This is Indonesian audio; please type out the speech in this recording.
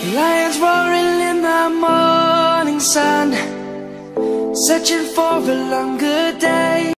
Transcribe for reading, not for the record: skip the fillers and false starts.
Lions roaring in the morning sun, searching for a longer day.